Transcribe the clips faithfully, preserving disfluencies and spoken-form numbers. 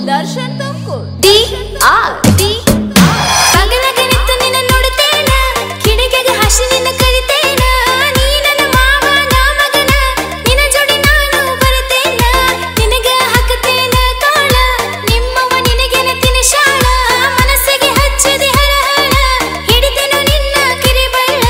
दर्शन तुमको D R D बगलಗೆ ನಿಂತು ನಿನ್ನ ನೋಡುತ್ತೇನ ಕಿಡಿಗೆಗೆ ಹಸಿ ನಿನ್ನ ಕರಿತೇನ ನೀ ನನ್ನ ಮಾವ ನಾ ಮಗನ ನಿನ್ನ ಜೋಡಿ ನಾನು ಬರುತ್ತೇನ ನಿನಗೆ ಹಾಕುತ್ತೇನ ಕಾಳ ನಿಮ್ಮವ ನಿನಗೆ ನೆತ್ತಿನ ಶಾಳ ಮನಸ್ಸಿಗೆ ಹಚ್ಚಿದೆ ಹರಹರ ಹಿಡಿದೆನು ನಿನ್ನ ಕಿರಿಬಳ್ಳ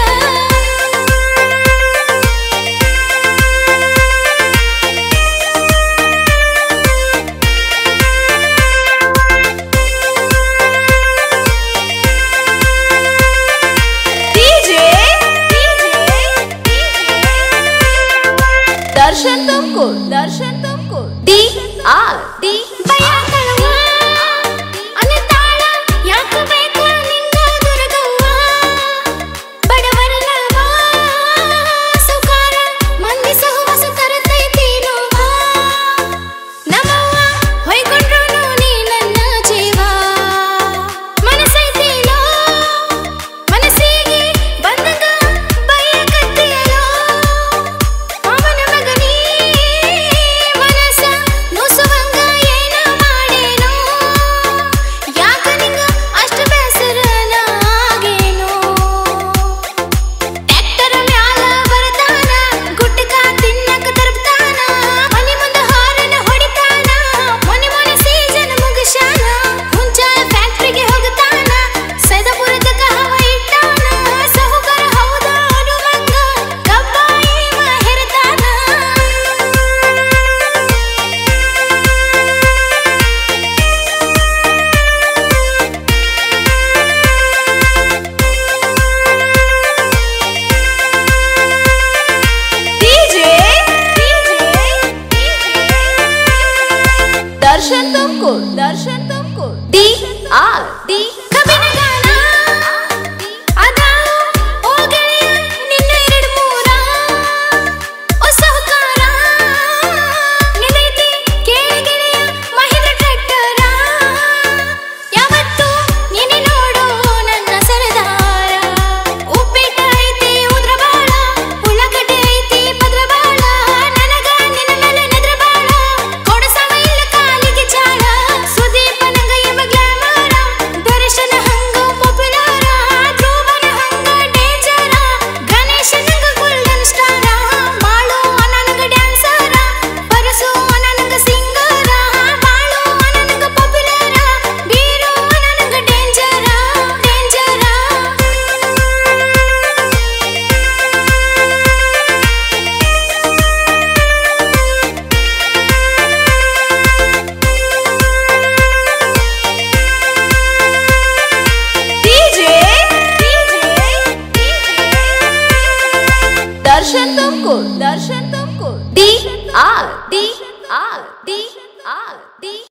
दर्शन तुमको दर्शन तुमको डी आर डी भया कलवा अनताಳ ಯಾಕ ಬೇಕು ನಿಂಗ ದುರ್ಗವ್ವ ಬಡವರಲ್ಲವಾ ಸುಕಾರ ಮಂದಿ ಸಹವಾಸ ತರತೈತಿ ನೋವಾ ನಮ್ಮವ್ವ ಹೊಯ್ಕೊಂಡ್ರು ನೀ ನನ್ನ ಜೀವ ಮನಸೈತಿಲೋ ಮನಸ್ಸಿಗೆ ಬಂದಂಗ ಬಯಕತ್ತಿಯಲೋ ಅವನ ಮಗನೇ ಮನಸ ನುಸುವಂಗ ಏನ ಮಾಡೇನೋ ಯಾಕ ನಿಂಗ ಅಷ್ಟ ಬೇಸರನಾಗೇನೋ ಟ್ರ್ಯಾಕ್ಟರ್ ಮ್ಯಾಲ ಬರತಾನ ಗುಟ್ಟಕ ತಿನ್ನಕ ತರಬ್ತಾನ ಮನೆ ಮುಂದ ಹಾರನ ಹೊಡಿತಾನ ಮೊನೆ ಮೊನೆ ಸೀಸನ್ ಮುಗಿಸ್ಯಾನ ಹುಂಚಾಳ ಫ್ಯಾಕ್ಟ್ರಿಗೆ ಹೋಗ್ತಾನ ಸೈದಾಪುರದಕ ಹವ ಇಟ್ಟಾನ ಸಹುಕಾರ ಹೌದ ಅನ್ನುವಂಗ ಕಬ್ಬಾಯಿ ಹೆರತಾನ डीजे दर्शन तुमको दर्शन तुमको डी आर डी ಕಬ್ಬಿನ ಗಾನ ಅದಾವು ಓ ಗೆಳೆಯ ನಿನ್ನ ಎರಡು ಮೂರ ಓ ಸಹಕಾರ ನಿನ್ನೈತಿ ಕೇಳಿ ಗೆಳೆಯ ಮಹಿಂದ್ರ ಟ್ರ್ಯಾಕ್ಟರ ಯಾವತ್ತು ನೀನೆ ನೋಡು ನನ್ನ ಸರದಾರ ಉಪ್ಪಿಟ್ಟ ಐತಿ ಉದ್ರ ಬಾಳ ಉಳ್ಳಾಗಡ್ಡೆ ಐತಿ ಪದ್ರ ಬಾಳ ನನಗ ನಿನ್ನ ಮೇಲೆ ನೆದ್ರ ಬಾಳ ಕೊಡಸವ ಇಲ್ಲ ಕಾಲಿಗೆ ಜಾಳ ಸುದೀಪ ನಂಗ ಎಂಬ ಗ್ಲಾಮರ ದರ್ಶನ ಹಂಗ ಪಾಪ್ಯುಲರ ಧ್ರುವನ ಹಂಗ ಡೇಂಜರ ಗಣೇಶ ನಂಗ ಗೋಲ್ಡನ್ ಸ್ಟಾರ ಮಾಳು ಅನನಗ ಡ್ಯಾನ್ಸರ ಪರಸು ಅನನಗ ಸಿಂಗರ ಬಾಳು ಅನನಗ ಪಾಪ್ಯುಲರ ಬೀರು ಅನನಗ ಡೇಂಜರ ಡೇಂಜರ डीजे दर्शन तुमको